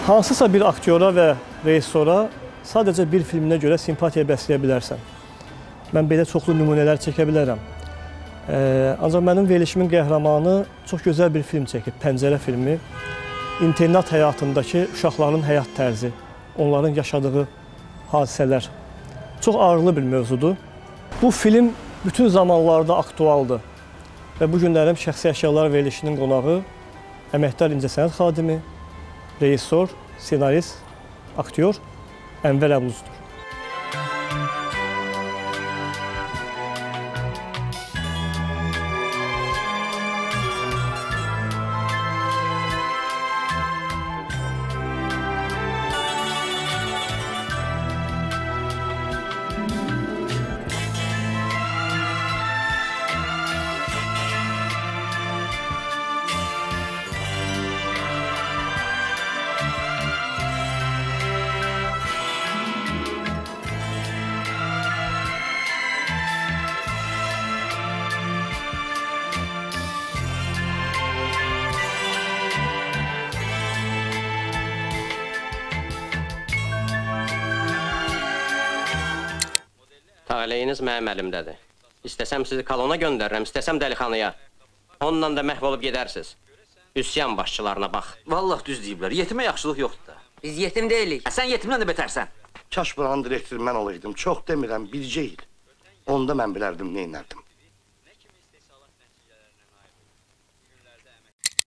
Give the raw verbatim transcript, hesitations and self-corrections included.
Hansısa bir aktyora və rejissora sadəcə bir filminə görə simpatiya bəsləyə bilərsən. Mən belə çoxlu nümunələr çəkə bilərəm. Ancaq mənim verilişimin qəhrəmanı çox gözəl bir film çəkib, Pəncərə filmi. İnternat həyatındakı uşaqların həyat tərzi, onların yaşadığı hadisələr. Çox ağırlı bir mövzudur. Bu film bütün zamanlarda aktualdır. Və bu günlərim şəxsi əşyalar verilişinin qonağı əməkdar incəsənət xadimi, rejissor, senarist, aktyor Ənvər Əbuzdur. Taleyiniz mənim əlimdədir. İstəsəm sizi kolona göndərirəm, istəsəm dəlixanaya. Onunla da məhv olub gedərsiniz. Üsyan başçılarına bax. Vallahi düz deyiblər, yetimə yaxşılıq yoxdur da. Biz yetim deyilik. Sən yetimdən də betərsən. Kaş buranın direktoru mən olaydım, çox demirəm, bircə il. Onda mən bilərdim, neynərdim.